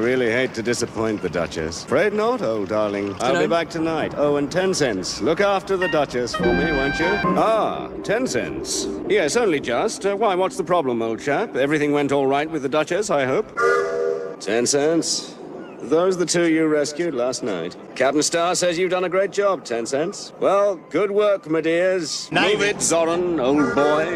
really hate to disappoint the Duchess. Afraid not, old darling. I'll be back tonight. Oh, and 10 cents. Look after the Duchess for me, won't you? Ah, 10 cents. Yes, only just. Why, what's the problem, old chap? Everything went all right with the Duchess, I hope? 10 cents. Those the two you rescued last night. Captain Starr says you've done a great job, 10 cents. Well, good work, my dears. Move it, Zoran, old boy.